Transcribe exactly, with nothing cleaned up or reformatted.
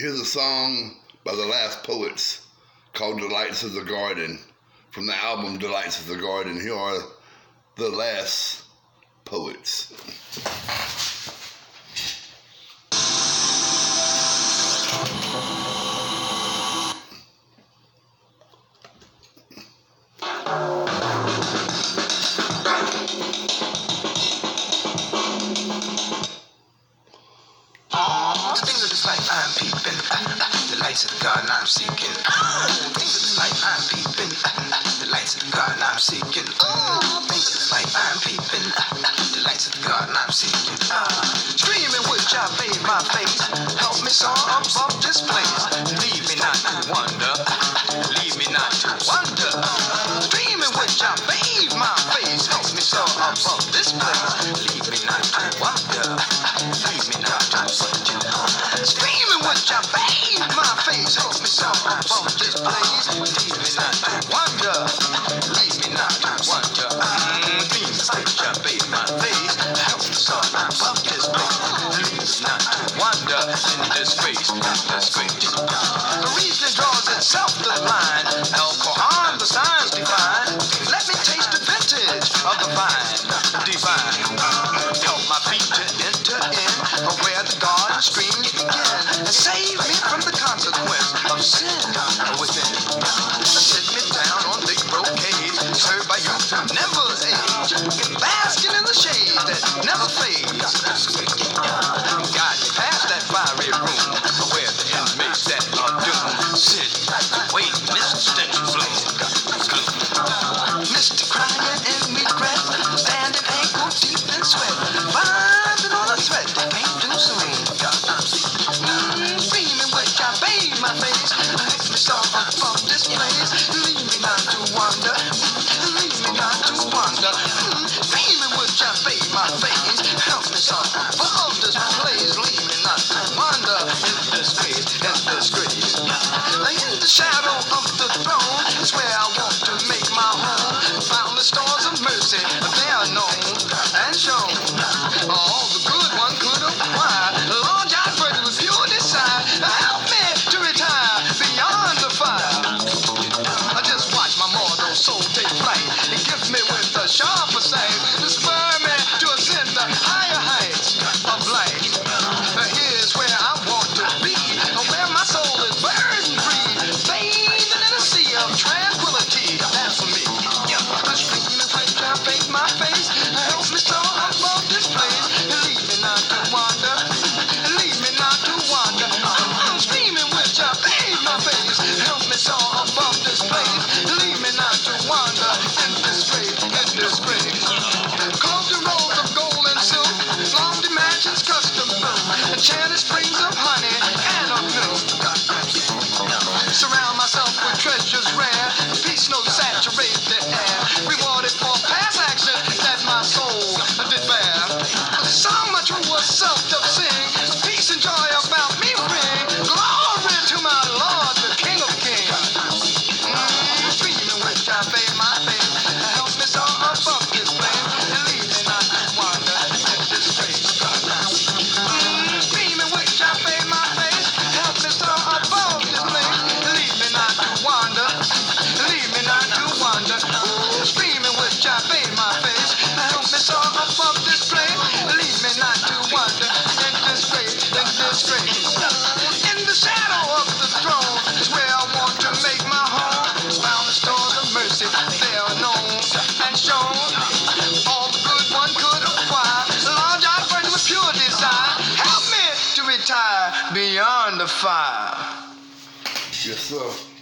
Here's a song by the Last Poets called Delights of the Garden from the album Delights of the Garden. Here are the Last Poets. I'm peeping, the lights of the garden I'm seeking. Oh, things of the light I'm peeping, the lights of the garden I'm seeking. Oh, things of the light I'm peeping, the lights of the garden I'm seeking. Uh, Dreaming which I bathe my face, help me soar above this place. Leave me not to wonder, leave me not to wonder. Dreaming which I bathe my face, help me soar above this place. Leave me not to wonder, leave me not to wonder. Screaming which I bathe my face, help me soar above this place. Leave me not to wonder, leave me not to wonder. Mm, Dreaming which I bathe my face, help me soar above this place. Leave me not to wonder in disgrace, in disgrace. The reason draws itself to line, alcohol the signs divine. Let me taste the vintage of the vine, divine. Help my feet to enter in, where the garden streams begin, and save me from the consequence of sin within. Sit me down on big brocade, served by youth who never age, basking in the shade that never fades. Guide me past that fiery room, where the inmates that are doomed sit, wait, mist stench bloom, gloom. Misty crying in regret, standing ankle deep in sweat, binding on a thread that can't do soon. Mm, Screaming which I bathe my face, let me soar above this place. Leave me not to wonder, leave me not to wonder. Mm, Screaming which I bathe my face, help me soar above this place. Leave me not to wonder in disgrace, in disgrace. In the shadow of the throne is where I want to make my home. Found the stores of mercy, they are known and shown. All the good one could acquire. Lord, I pray with pure desire. Help me to retire beyond the fire. I just watch my mortal soul take flight. It gives me with a sharper sight to spur me to ascend the higher heights of light. Here's where I want to be, where my soul is burden free, bathing in a sea of tranquility. That's for me. The screaming which I bathe my face, help me soar above this place. Leave me not to wander, leave me not to wander. I'm screaming which I bathe my face, help me soar above this place. Leave me not to wander in disgrace, in disgrace. Clothed in robes of gold and silk, lofty mansions custom built, enchanted springs of honey and of milk. Surround myself with treasures rare, peace notes saturate the air, rewarded for past actions that my soul did bear. A song my true self doth sing, peace and joy about me bring, glory to my Lord, the King of Kings. Mm, Dreaming which I bathe my face, help me soar above this place, and leave me not to wander in disgrace. Mm, Dreaming which I bathe my face, help me soar above this place, leave me not to wander, leave me not to wander. Ooh, screaming which I bathe my face, help me soar above this place, leave me not to wander in disgrace, in disgrace. In the shadow of the throne is where I want to make my home. Found the stores of mercy, they are known and shown. All the good one could acquire. Lord, I pray with pure desire. Help me to retire beyond the fire. Yes, sir.